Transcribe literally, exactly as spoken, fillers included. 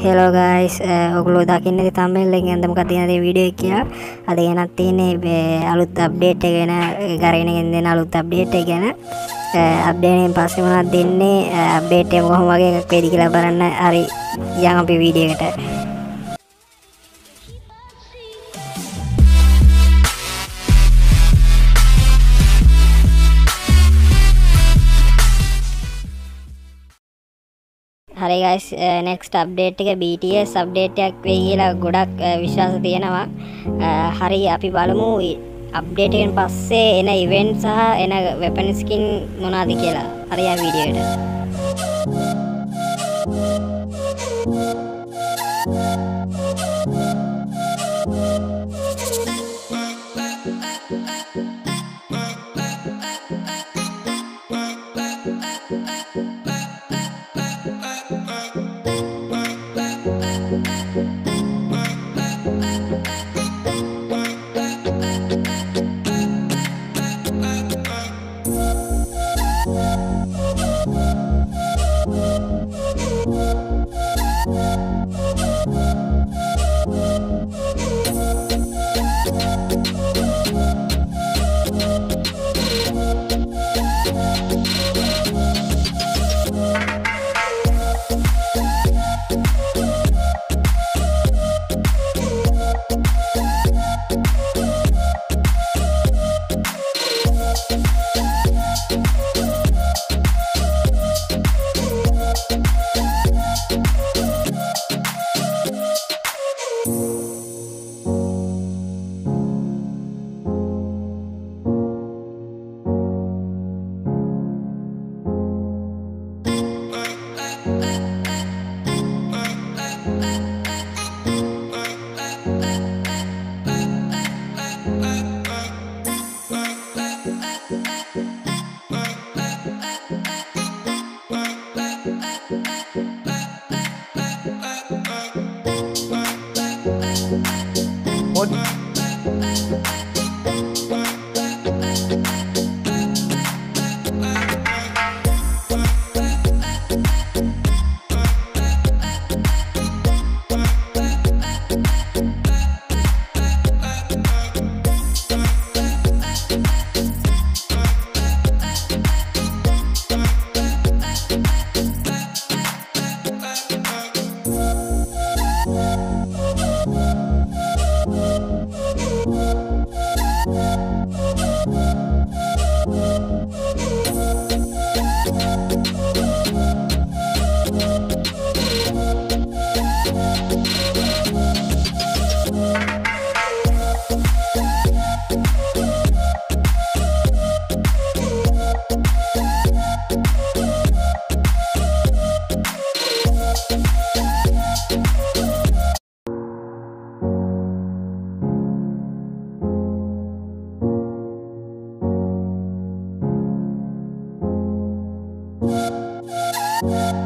Hello guys, ඔගොල්ලෝ දකින්න ඉතින් thumbnail එකෙන් අද මොකක්ද තියෙන වීඩියෝ එක කියලා. අද ගෙනත් තියෙන්නේ අලුත් අප්ඩේට් එක ගැන කරගෙන දෙන අලුත් අප්ඩේට් එක ගැන. අප්ඩේට් එකෙන් පස්සේ මොනවද දෙන්නේ අප්ඩේට් එක කොහොම වගේ එකක් වෙයිද කියලා බලන්න. හරි යන් අපි වීඩියෝ එකට. හරි guys, next update එක B T S update එකක් වෙයි කියලා ගොඩක් විශ්වාස තියෙනවා. හරි අපි බලමු update එකෙන් පස්සේ එන event සහ එන weapon skin මොනවාද කියලා. හරි ආ වීඩියෝ එකට. Yeah.